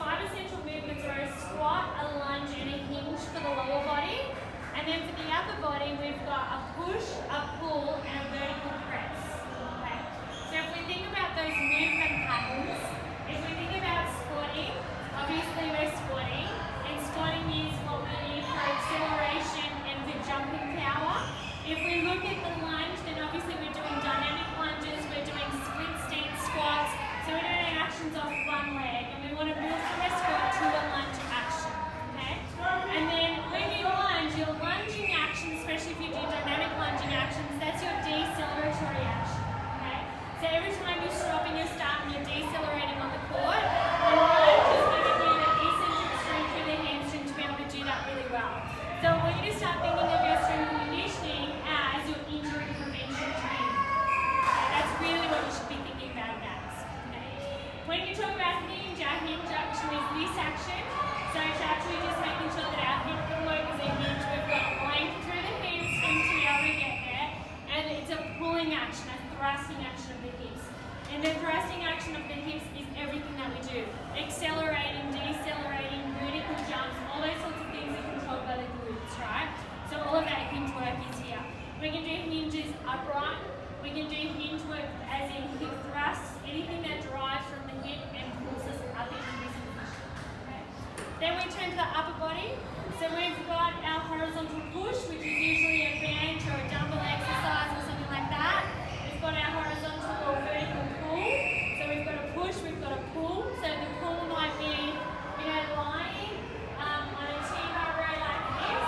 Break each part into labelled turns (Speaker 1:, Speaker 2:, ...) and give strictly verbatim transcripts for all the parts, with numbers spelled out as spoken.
Speaker 1: five essential movements are a squat, a lunge, and a hinge for the lower body. And then for the upper body, we've got a push, a pull, and a vertical press. Okay. So if we think about those movement patterns, if we think about squatting, obviously we're squatting, and squatting is what we need for acceleration and for jumping power. If we look at the lunge, then obviously we're doing dynamic lunges, we're doing split stance squats, so we're doing actions off one leg, and we want to move from a squat to a lunge action. Okay? And then when you lunge, your lunging action, especially if you do dynamic lunging actions, that's your deceleratory action. Okay? So every time you stop and you start and you're decelerating on the court, the lunge is giving you the eccentric strength through the hamstring to be able to do that really well. So I want you to start thinking of your strength and conditioning as your injury prevention training. Okay? That's really what you should be thinking about it as. Okay? When you talk about hinge, our hinge action is this action. So it's actually just making sure that our hip work is a hinge. We've got length through the hamstring to be able to get there. And it's a pulling action, a thrusting action of the hips. And the thrusting action of the hips is everything that we do. Accelerating, decelerating, vertical jumps, all those sorts of things are controlled by the glutes, right? So all of that hinge work is here. We can do hinges upright. We can do hinge work as in hip thrusts, anything that drives from the hip and pulls us up into this position. Okay? Then we turn to the upper body. So we've got our horizontal push, which is usually a bench or a dumbbell exercise or something like that. We've got our horizontal or vertical pull. So we've got a push, we've got a pull. So the pull might be, you know, lying um, on a T-bar row like this.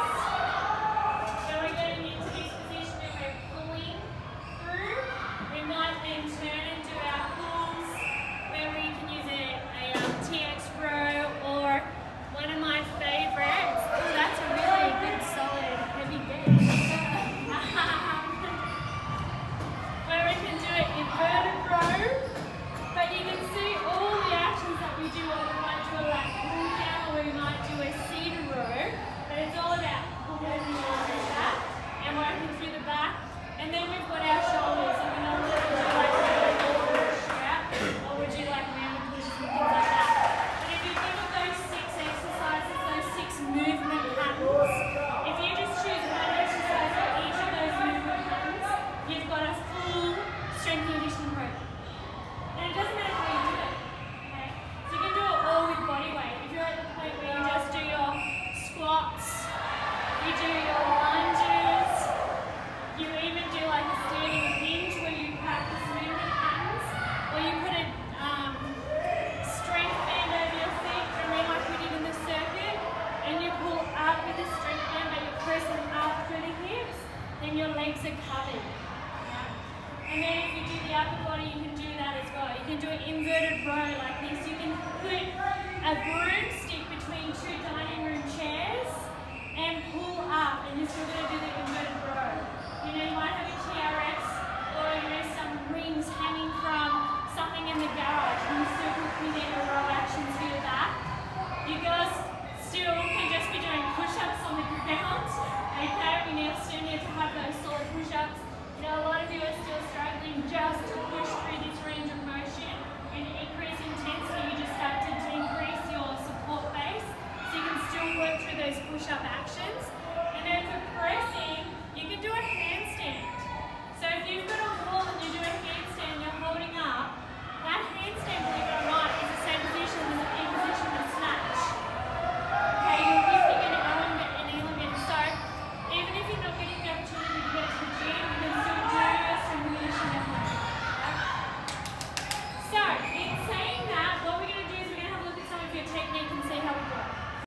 Speaker 1: So we're getting into this position where we're pulling through. We might then turn and do our pulls where we can use a, a um, T X row, or one of my favorites. Oh, that's a really good solid heavy bench. Where we can do it inverted row. But you can see all the actions that we do, or we might do a like pull down, or we might do a cedar row. But it's all about pulling through that and working through the back. And then we've got our shoulders, and we normally do like a push, yeah? Or we do like rounded pushes and things like that. But if you think of those six exercises, those six movement patterns, if you just choose one exercise for each of those movement patterns, you've got a full strength and conditioning program. And it doesn't matter how you do it. Okay? So you can do it all with body weight. If you're at the point where you just do your squats, you do your lunges, you even do like a standing hinge where you practice movement patterns, or you put a um, strength band over your feet, and then like we did in the circuit, and you pull up with the strength band, but you're pressing up through the hips, then your legs are covered. Right? And then if you do the upper body, you can do that as well. You can do an inverted row like this. You can put a broomstick between two dining room chairs and pull up, and you're still going to do the inverted row. You know, you might have a T R X, or you know, some rings hanging from something in the garage, and you still quickly need a row action to your back. You guys still can just be doing push-ups on the ground. Okay, we need, still need to have those solid push-ups. You know, a lot of you are still struggling just to push through this